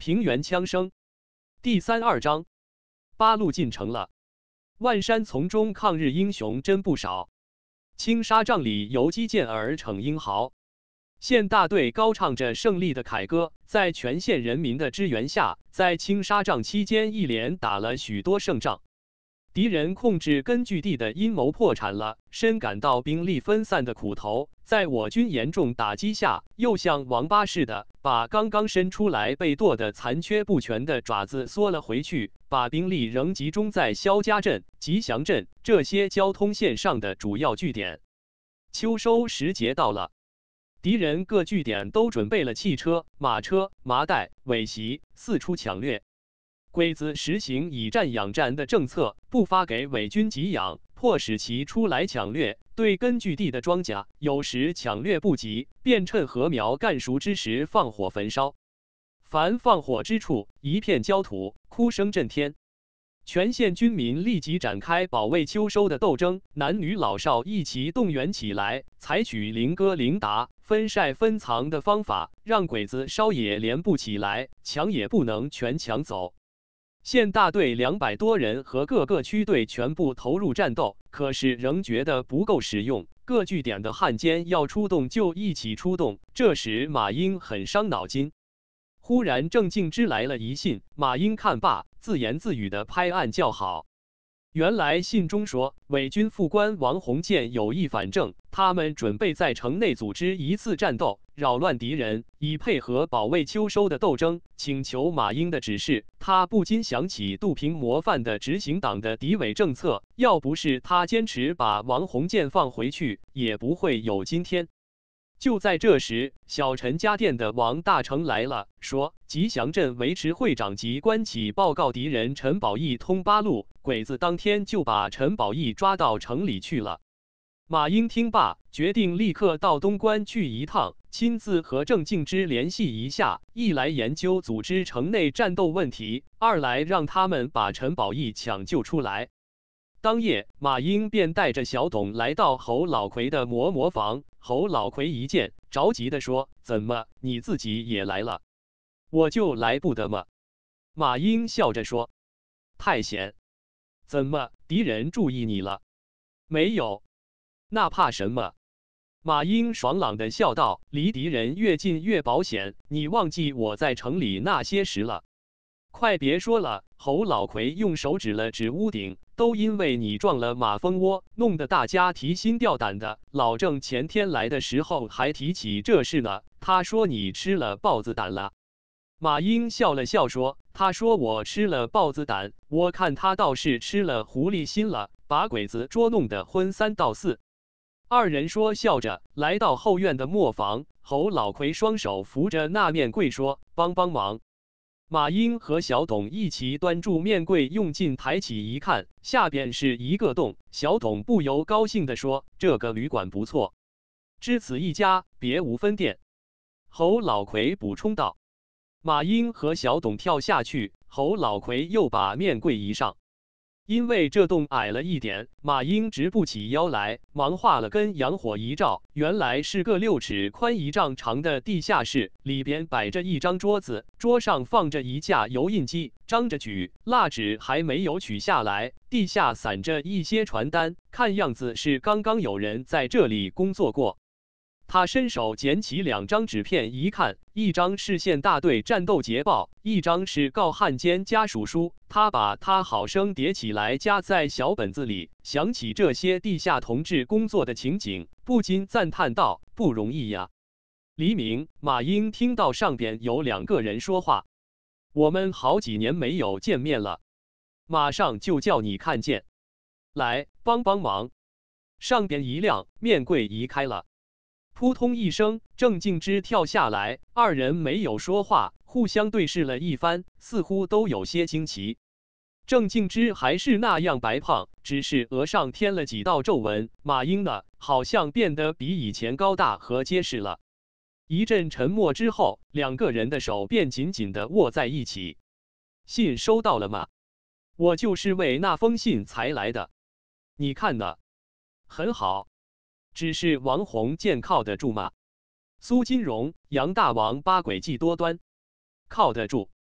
平原枪声。第32章，八路进城了。万山丛中抗日英雄真不少，青纱帐里游击健儿逞英豪。县大队高唱着胜利的凯歌，在全县人民的支援下，在青纱帐期间一连打了许多胜仗。敌人控制根据地的阴谋破产了，深感到兵力分散的苦头，在我军严重打击下，又像王八似的把刚刚伸出来被剁得残缺不全的爪子缩了回去，把兵力仍集中在肖家镇、吉祥镇这些交通线上的主要据点。秋收时节到了，敌人各据点都准备了汽车、马车、麻袋、尾袭，四处抢掠。鬼子实行以战养战的政策，不发给伪军给养，迫使其出来抢掠。对根据地的庄稼，有时抢掠不及，便趁禾苗干熟之时放火焚烧。凡放火之处，一片焦土，哭声震天。全县军民立即展开保卫秋收的斗争，男女老少一起动员起来，采取零割零打、分晒分藏的方法，让鬼子烧也连不起来，抢也不能全抢走。县大队200多人和各个区队全部投入战斗，可是仍觉得不够使用，各据点的汉奸要出动就一起出动。这时马英很伤脑筋。忽然郑敬之来了一信，马英看罢，自言自语的拍案叫好。原来信中说，伪军副官王鸿渐有意反正，他们准备在城内组织一次战斗，扰乱敌人，以配合保卫秋收的斗争，请求马英的指示。他不禁想起杜平模范的执行党的敌伪政策，要不是他坚持把王鸿渐放回去，也不会有今天。就在这时，小陈家店的王大成来了，说吉祥镇维持会长及关起报告敌人陈宝义通八路，鬼子当天就把陈宝义抓到城里去了。马英听罢，决定立刻到东关去一趟，亲自和郑敬之联系一下，一来研究组织城内战斗问题，二来让他们把陈宝义抢救出来。当夜，马英便带着小董来到侯老奎的磨坊。侯老奎一见，着急地说：“怎么，你自己也来了？我就来不得吗？”马英笑着说：“太险！怎么，敌人注意你了？”“没有。”“那怕什么？”马英爽朗地笑道：“离敌人越近越保险，你忘记我在城里那些时了。”“快别说了！”侯老奎用手指了指屋顶，“都因为你撞了马蜂窝，弄得大家提心吊胆的。老郑前天来的时候还提起这事呢，他说你吃了豹子胆了。”马英笑了笑说：“他说我吃了豹子胆，我看他倒是吃了狐狸心了，把鬼子捉弄得昏三道四。”二人说笑着来到后院的磨坊，侯老奎双手扶着那面柜说：“帮帮忙。”马英和小董一起端住面柜，用劲抬起一看，下边是一个洞。小董不由高兴地说：“这个旅馆不错，只此一家，别无分店。”侯老奎补充道。马英和小董跳下去，侯老奎又把面柜移上。因为这洞矮了一点，马英直不起腰来，忙画了根洋火一照，原来是个6尺宽1丈长的地下室，里边摆着一张桌子，桌上放着一架油印机，张着举，蜡纸还没有取下来，地下散着一些传单，看样子是刚刚有人在这里工作过。他伸手捡起2张纸片一看，一张是县大队战斗捷报，一张是告汉奸家属书。他把它好生叠起来，夹在小本子里。想起这些地下同志工作的情景，不禁赞叹道：“不容易呀！”黎明，马英听到上边有2个人说话：“我们好几年没有见面了，马上就叫你看见，来帮帮忙。”上边一亮，面柜移开了。扑通一声，郑敬之跳下来，二人没有说话，互相对视了一番，似乎都有些惊奇。郑敬之还是那样白胖，只是额上添了几道皱纹。马英呢，好像变得比以前高大和结实了。一阵沉默之后，2个人的手便紧紧地握在一起。信收到了吗？我就是为那封信才来的。你看呢？很好。只是王鸿渐靠得住吗？苏金荣、杨大王八诡计多端，靠得住。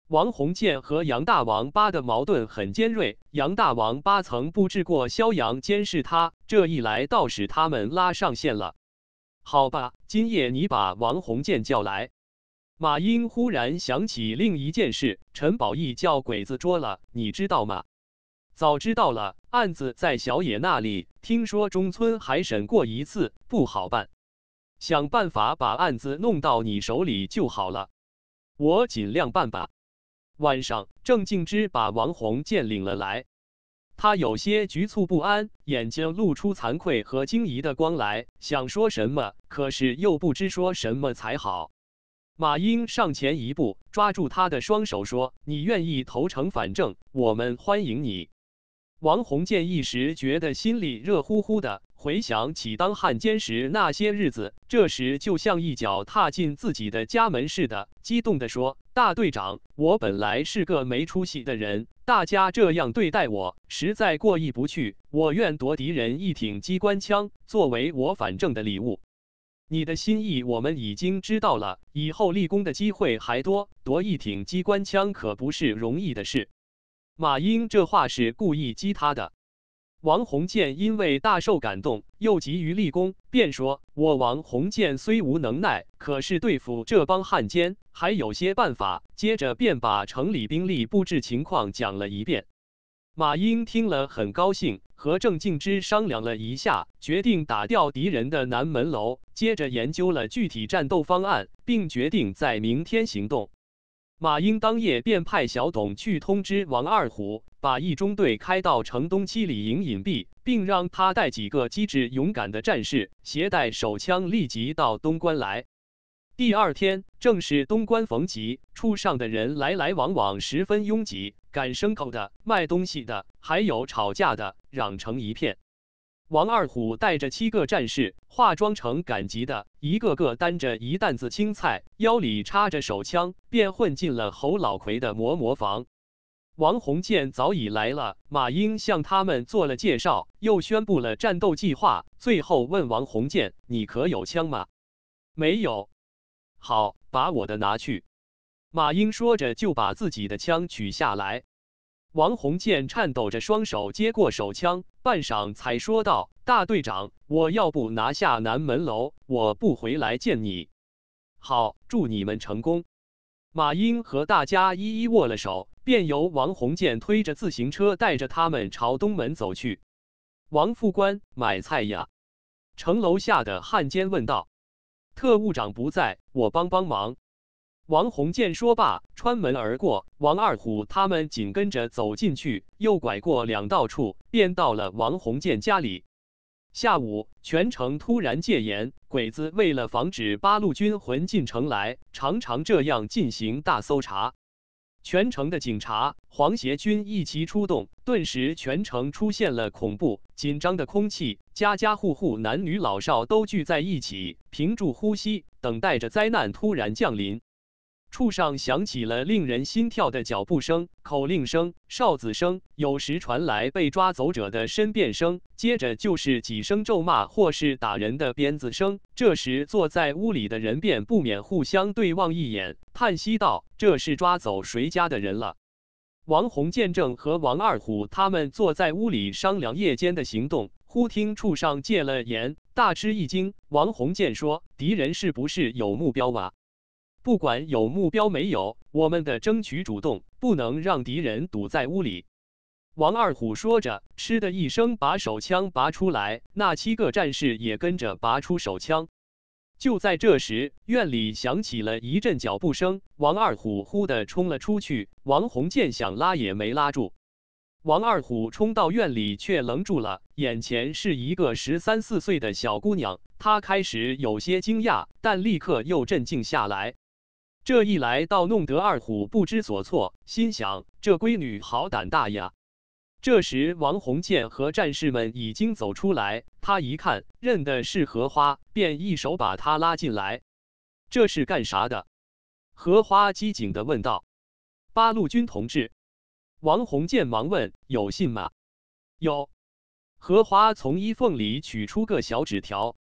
王鸿渐和杨大王八的矛盾很尖锐，杨大王八曾布置过萧阳监视他，这一来倒使他们拉上线了。好吧，今夜你把王鸿渐叫来。马英忽然想起另一件事，陈宝义叫鬼子捉了，你知道吗？早知道了，案子在小野那里，听说中村还审过一次，不好办。想办法把案子弄到你手里就好了。我尽量办吧。晚上，郑敬之把王鸿渐领了来，他有些局促不安，眼睛露出惭愧和惊疑的光来，想说什么，可是又不知说什么才好。马英上前一步，抓住他的双手说：“你愿意投诚反正，我们欢迎你。”王鸿渐一时觉得心里热乎乎的，回想起当汉奸时那些日子，这时就像一脚踏进自己的家门似的，激动地说：“大队长，我本来是个没出息的人，大家这样对待我，实在过意不去。我愿夺敌人一挺机关枪，作为我反正的礼物。你的心意我们已经知道了，以后立功的机会还多，夺一挺机关枪可不是容易的事。”马英这话是故意激他的。王鸿渐因为大受感动，又急于立功，便说：“我王鸿渐虽无能耐，可是对付这帮汉奸还有些办法。”接着便把城里兵力布置情况讲了一遍。马英听了很高兴，和郑敬之商量了一下，决定打掉敌人的南门楼，接着研究了具体战斗方案，并决定在明天行动。马英当夜便派小董去通知王二虎，把一中队开到城东七里营隐蔽，并让他带几个机智勇敢的战士，携带手枪立即到东关来。第二天正是东关逢集，处上的人来来往往，十分拥挤，赶牲口的、卖东西的，还有吵架的，嚷成一片。王二虎带着7个战士，化妆成赶集的，一个个担着一担子青菜，腰里插着手枪，便混进了侯老奎的磨坊。王鸿渐早已来了，马英向他们做了介绍，又宣布了战斗计划，最后问王鸿渐：“你可有枪吗？”“没有。”“好，把我的拿去。”马英说着就把自己的枪取下来。王鸿渐颤抖着双手接过手枪，半晌才说道：“大队长，我要不拿下南门楼，我不回来见你。”“好，祝你们成功。”马英和大家一一握了手，便由王鸿渐推着自行车带着他们朝东门走去。王副官，买菜呀？城楼下的汉奸问道。特务长不在，我帮帮忙。王鸿渐说罢，穿门而过。王二虎他们紧跟着走进去，又拐过2道处，便到了王鸿渐家里。下午，全城突然戒严，鬼子为了防止八路军混进城来，常常这样进行大搜查。全城的警察、皇协军一齐出动，顿时全城出现了恐怖、紧张的空气，家家户户男女老少都聚在一起，屏住呼吸，等待着灾难突然降临。处上响起了令人心跳的脚步声、口令声、哨子声，有时传来被抓走者的申辩声，接着就是几声咒骂或是打人的鞭子声。这时坐在屋里的人便不免互相对望一眼，叹息道：“这是抓走谁家的人了？”王鸿渐正和王二虎他们坐在屋里商量夜间的行动，忽听处上戒了严，大吃一惊。王鸿渐说：“敌人是不是有目标啊？”“不管有目标没有，我们得争取主动，不能让敌人堵在屋里。”王二虎说着，嗤的一声把手枪拔出来，那7个战士也跟着拔出手枪。就在这时，院里响起了一阵脚步声，王二虎忽地冲了出去，王鸿渐想拉也没拉住。王二虎冲到院里却愣住了，眼前是一个13、14岁的小姑娘，他开始有些惊讶，但立刻又镇静下来。这一来倒弄得二虎不知所措，心想这闺女好胆大呀。这时王鸿渐和战士们已经走出来，他一看认的是荷花，便一手把她拉进来。“这是干啥的？”荷花机警地问道。“八路军同志。”王鸿渐忙问：“有信吗？”“有。”荷花从衣缝里取出个小纸条。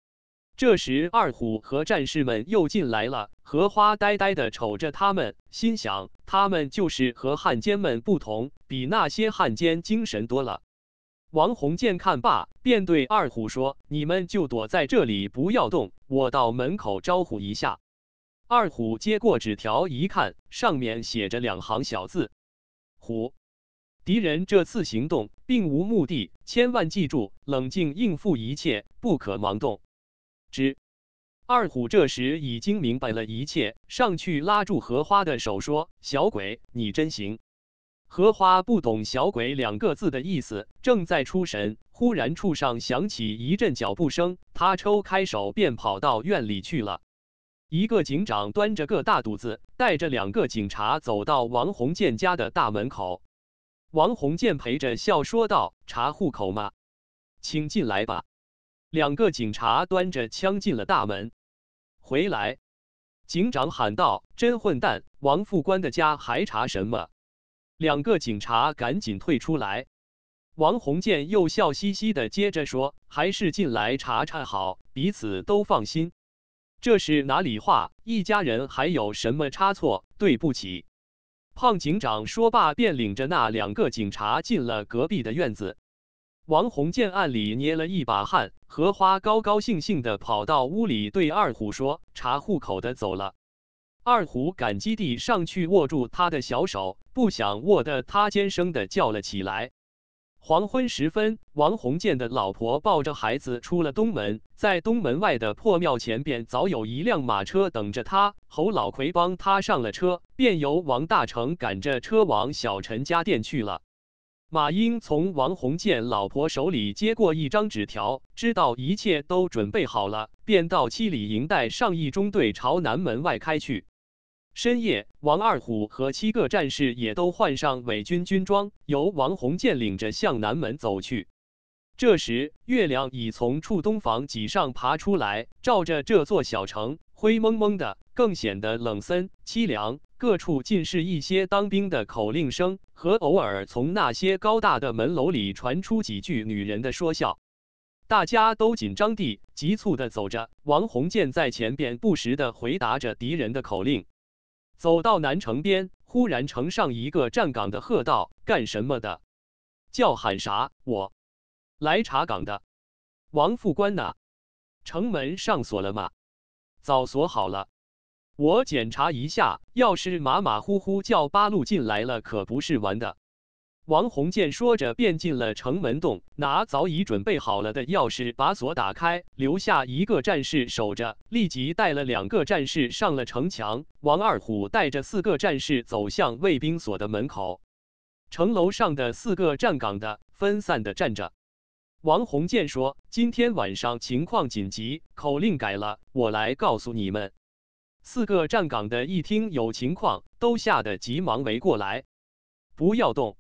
这时，二虎和战士们又进来了。荷花呆呆地瞅着他们，心想：他们就是和汉奸们不同，比那些汉奸精神多了。王鸿渐看罢，便对二虎说：“你们就躲在这里，不要动，我到门口招呼一下。”二虎接过纸条一看，上面写着2行小字：“虎，敌人这次行动并无目的，千万记住，冷静应付一切，不可盲动。”二虎这时已经明白了一切，上去拉住荷花的手说：“小鬼，你真行。”荷花不懂“小鬼”2个字的意思，正在出神，忽然处上响起一阵脚步声，他抽开手便跑到院里去了。一个警长端着个大肚子，带着2个警察走到王鸿渐家的大门口。王鸿渐陪着笑说道：“查户口吗？请进来吧。”2个警察端着枪进了大门。回来！警长喊道：“真混蛋，王副官的家还查什么？”2个警察赶紧退出来。王鸿渐又笑嘻嘻的接着说：“还是进来查查好，彼此都放心。这是哪里话？一家人还有什么差错？对不起。”胖警长说罢，便领着那2个警察进了隔壁的院子。王鸿渐暗里捏了一把汗，荷花高高兴兴地跑到屋里，对二虎说：“查户口的走了。”二虎感激地上去握住他的小手，不想握得他尖声地叫了起来。黄昏时分，王鸿渐的老婆抱着孩子出了东门，在东门外的破庙前边早有一辆马车等着他。侯老魁帮他上了车，便由王大成赶着车往小陈家店去了。马英从王鸿渐老婆手里接过一张纸条，知道一切都准备好了，便到七里营带上一中队朝南门外开去。深夜，王二虎和7个战士也都换上伪军军装，由王鸿渐领着向南门走去。这时，月亮已从处东房脊上爬出来，照着这座小城，灰蒙蒙的，更显得冷森凄凉。各处尽是一些当兵的口令声，和偶尔从那些高大的门楼里传出几句女人的说笑。大家都紧张地、急促地走着，王鸿渐在前边不时地回答着敌人的口令。走到南城边，忽然城上一个站岗的喝道：“干什么的？叫喊啥？我来查岗的。王副官呢？城门上锁了吗？早锁好了。我检查一下，要是马马虎虎叫八路进来了，可不是玩的。”王鸿渐说着，便进了城门洞，拿早已准备好了的钥匙把锁打开，留下1个战士守着，立即带了2个战士上了城墙。王二虎带着4个战士走向卫兵所的门口。城楼上的4个站岗的分散地站着。王鸿渐说：“今天晚上情况紧急，口令改了，我来告诉你们。”4个站岗的一听有情况，都吓得急忙围过来。不要动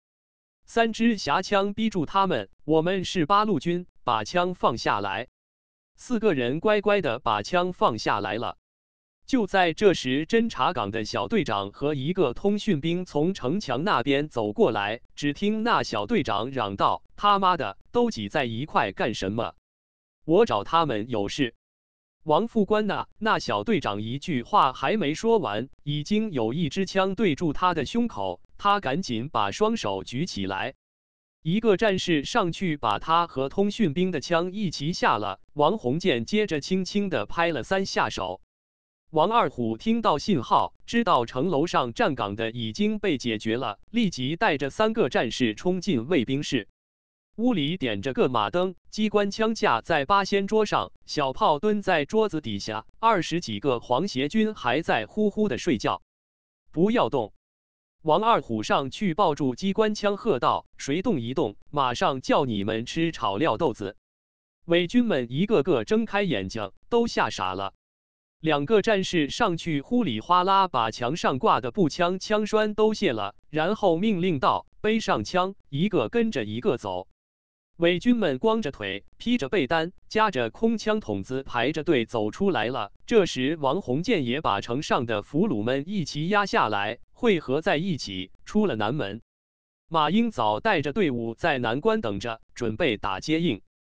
！3支匣枪逼住他们，我们是八路军，把枪放下来。4个人乖乖地把枪放下来了。就在这时，侦察岗的小队长和1个通讯兵从城墙那边走过来，只听那小队长嚷道：“他妈的，都挤在一块干什么？我找他们有事。”王副官呐！那小队长一句话还没说完，已经有1支枪对住他的胸口，他赶紧把双手举起来。1个战士上去把他和通讯兵的枪一齐下了。王鸿渐接着轻轻地拍了3下手。王二虎听到信号，知道城楼上站岗的已经被解决了，立即带着3个战士冲进卫兵室。屋里点着个马灯，机关枪架在八仙桌上，小炮蹲在桌子底下，20几个皇协军还在呼呼的睡觉。不要动！王二虎上去抱住机关枪喝道：“谁动一动，马上叫你们吃炒料豆子！”伪军们一个个睁开眼睛，都吓傻了。2个战士上去呼里哗啦把墙上挂的步枪枪栓都卸了，然后命令道：“背上枪，一个跟着一个走。”伪军们光着腿，披着被单，夹着空枪筒子排着队走出来了。这时，王鸿渐也把城上的俘虏们一齐压下来，汇合在一起，出了南门。马英早带着队伍在南关等着，准备打接应。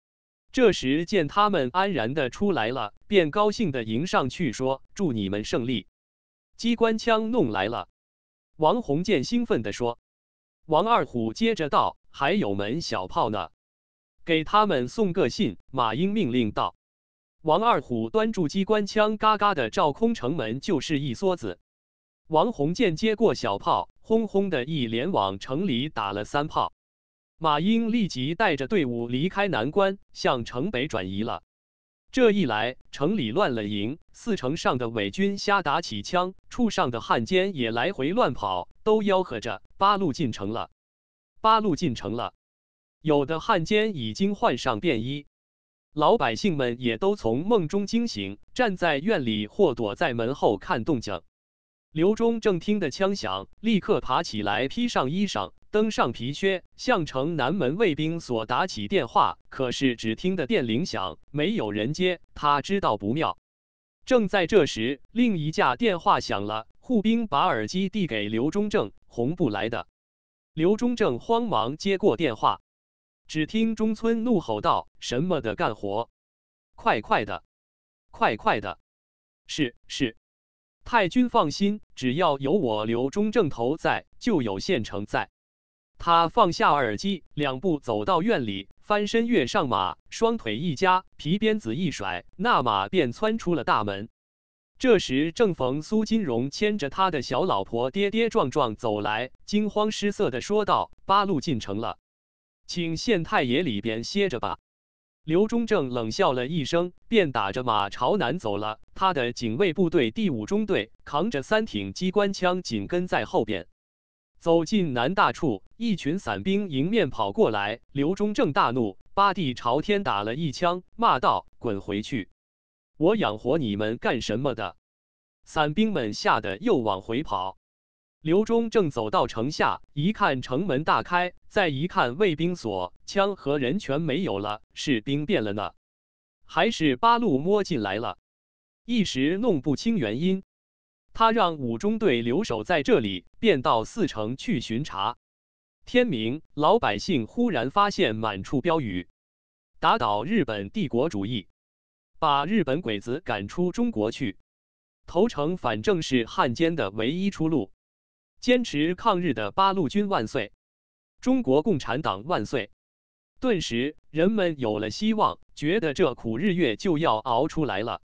这时见他们安然的出来了，便高兴的迎上去说：“祝你们胜利！机关枪弄来了。”王鸿渐兴奋地说。王二虎接着道：“还有门小炮呢，给他们送个信。”马英命令道。王二虎端住机关枪，嘎嘎的照空城门就是一梭子。王鸿渐接过小炮，轰轰的一连往城里打了3炮。马英立即带着队伍离开南关，向城北转移了。这一来，城里乱了营，4城上的伪军瞎打起枪，处上的汉奸也来回乱跑，都吆喝着八路进城了，八路进城了。有的汉奸已经换上便衣，老百姓们也都从梦中惊醒，站在院里或躲在门后看动静。刘忠正听得枪响，立刻爬起来，披上衣裳，登上皮靴，向城南门卫兵所打起电话。可是只听得电铃响，没有人接，他知道不妙。正在这时，另一架电话响了，护兵把耳机递给刘忠正：“红布来的。”刘忠正慌忙接过电话，只听中村怒吼道：“什么的干活？快快的，快快的！是。太君放心，只要有我刘忠正头在，就有县城在。”他放下耳机，2步走到院里，翻身跃上马，双腿一夹，皮鞭子一甩，那马便窜出了大门。这时正逢苏金荣牵着他的小老婆跌跌撞撞走来，惊慌失色地说道：“八路进城了，请县太爷里边歇着吧。”刘忠正冷笑了一声，便打着马朝南走了。他的警卫部队第5中队扛着3挺机关枪紧跟在后边。走进南大处，一群散兵迎面跑过来，刘忠正大怒，八地朝天打了一枪，骂道：“滚回去！我养活你们干什么的？”散兵们吓得又往回跑。刘忠正走到城下，一看城门大开，再一看卫兵所，枪和人全没有了，是兵变了呢，还是八路摸进来了？一时弄不清原因。他让5中队留守在这里，便到4城去巡查。天明，老百姓忽然发现满处标语：“打倒日本帝国主义，把日本鬼子赶出中国去。”投诚反正是汉奸的唯一出路。坚持抗日的八路军万岁！中国共产党万岁！顿时，人们有了希望，觉得这苦日月就要熬出来了。